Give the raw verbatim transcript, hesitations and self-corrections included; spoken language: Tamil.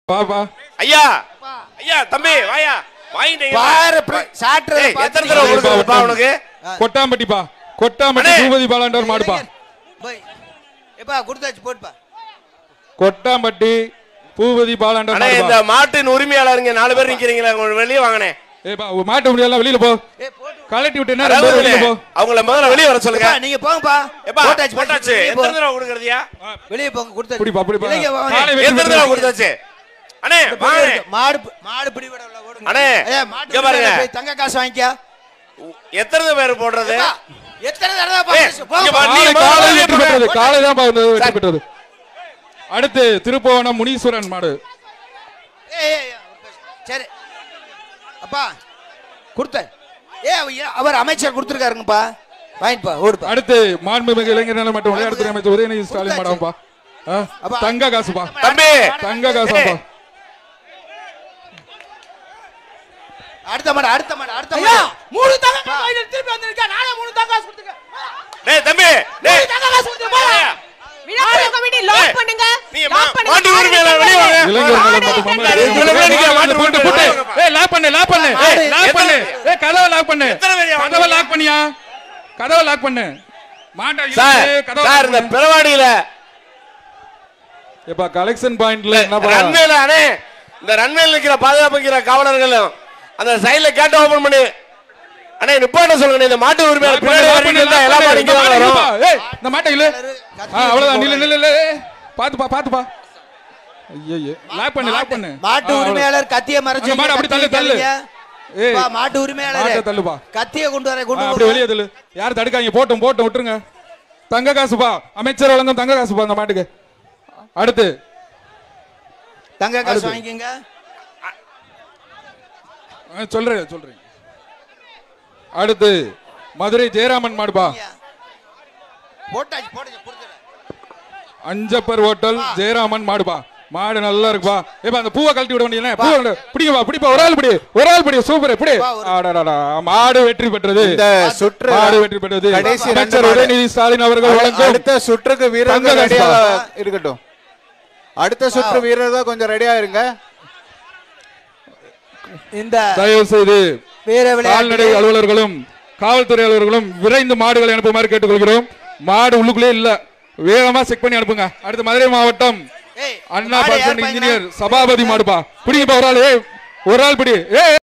பாப்பா ஐயா ஐயா தம்பி வாயா வாங்கிட்டீங்க பாரு சாட்ற எத்தனை தடவை கொடுக்கறப்பா உனக்கு கொட்டாம்பட்டிப்பா கொட்டாம்பட்டி பூபதி பாலாண்டவர் மாடுப்பா ஏப்பா குடுத்தாச்சு போடுப்பா கொட்டாம்பட்டி பூபதி பாலாண்டவர் மாடுப்பா இந்த மாட்டின் உரிமையாளருங்க நாலு பேர் நிக்கிறீங்களா வெளிய வாங்கனே ஏப்பா மாட்ட முடியல வெளியில போ கலட்டி விட்டேனா ரெண்டு வெளியில போ அவங்கள முதல்ல வெளிய வர சொல்லுங்க நீங்க போங்கப்பா போட்டாச்சு போட்டாச்சு எத்தனை தடவை கொடுக்கறதியா வெளிய போங்க குடுத்தாச்சு புடிப்பா புடிப்பா எத்தனை தடவை கொடுத்தாச்சு அண்ணே வாங்க மாடு மாடு பிடி விட ஓடுங்க அண்ணே இங்க பாருங்க தங்க காசு வாங்கிக்க எத்தனை பேர் போடுறது எத்தனை தடவை போங்க காலை வெற்றி பெற்றது காலை தான் வெற்றி பெற்றது அடுத்து திருப்போணம் முனீஸ்வரன் மாடு சரி அப்பா கொடுத்த ஏ அவர் அமைச்சர் கொடுத்திருக்காருங்கப்பா வாங்கிப்பா ஓடுப்பா அடுத்து மாண்புமிகு இளைஞர் நல மற்றும் விளையாட்டுத்துறை அமைச்சர் உதயநிதி ஸ்டாலின் மாடம்பா தங்க காசுப்பா தம்பி தங்க காசுப்பா அடுத்த மாடு அடுத்த மாடு அடுத்த மாடு மூணு தங்க காசு திருப்பி வந்திருக்கா நானே மூணு தங்க காசு கொடுத்துக்க டேய் தம்பி டேய் தங்க காசு கொடுத்து போடா விளையாட்டு கமிட்டி லாக் பண்ணுங்க லாக் பண்ணுங்க மாட்டு உரிமையாளர் வெளிய வாங்க இளைஞர் நல மற்றும் மாட்டு போட்டு போட்டு ஏய் லாக் பண்ணு லாக் பண்ணு லாக் பண்ணு ஏய் கதவை லாக் பண்ணு கதவை லாக் பண்ணியா கதவை லாக் பண்ணு மாட்டா சார் கதவை சார் இந்த பிரவாடியில ஏப்பா கலெக்ஷன் பாயிண்ட்ல என்ன பா ரன்வேல அண்ணே இந்த ரன்வேல நிக்கிற பாதுகாப்புக்கிற காவலர்களும் அந்த சைடுல கேட் ஓபன் பண்ணி அண்ணே நிப்பாட்ட சொல்லுங்க இந்த மாட்டு உரிமையாளர் பின்னாடி வரீங்க எல்லாம் பாருங்க வரோம் ஏய் இந்த மாட்டை இல்ல அவ்வளவுதான் நில்ல நில்ல பாத்து பா பாத்து பா ஐயோ லாக் பண்ணு லாக் பண்ணு மாட்டு உரிமையாளர் கத்திய மறைச்சு மாடு அப்படி தள்ளு தள்ளு ஏய் மாட்டு உரிமையாளர் மாட்டை தள்ளுப்பா கத்திய கொண்டு வர கொண்டு அப்படி வெளிய தள்ளு யார் தடுக்காங்க போட்டும் போட்டும் விட்டுருங்க தங்க காசுப்பா அமைச்சர் வழங்கும் தங்க காசுப்பா அந்த மாட்டுக்கு அடுத்து தங்க காசு வாங்கிக்கங்க சொல்றேன் சொல்றேன் அடுத்து மதுரை ஜெயராமன் மாடுப்பா போட்டாச்சு போட்டாச்சு கொடுத்துறேன் அஞ்சப்பர் ஹோட்டல் ஜெயராமன் மாடுப்பா மாடு நல்லா இருக்குப்பா ஏப்பா அந்த பூவை கழட்டி விட வேண்டியதுனே பூவை பிடிங்கப்பா பிடிப்பா ஒரு ஆள் பிடி ஒரு ஆள் பிடி சூப்பர் பிடி ஆடாடா மாடு வெற்றி பெற்றது இந்த சுற்று மாடு வெற்றி பெற்றது அமைச்சர் உதயநிதி ஸ்டாலின் அவர்கள் வழங்கும் அடுத்த சுற்றுக்கு வீரர்கள் ரெடியா இருக்கட்டும் அடுத்த சுற்று வீரர் தான் கொஞ்சம் ரெடியா இருங்க இந்த தயவு செய்து கால்நடை அலுவலர்களும் காவல்துறை அலுவலர்களும் விரைந்து மாடுகளை அனுப்புமாறு கேட்டுக்கொள்கிறோம் மாடு உள்ளுக்குள்ளே இல்ல வேகமா செக் பண்ணி அனுப்புங்க அடுத்து மதுரை மாவட்டம் அண்ணா பர்சன் இன்ஜினியர் சபாபதி மாடுப்பா பிடிங்கப்பா ஒரு ஆள் ஒரு ஆள் பிடி ஏ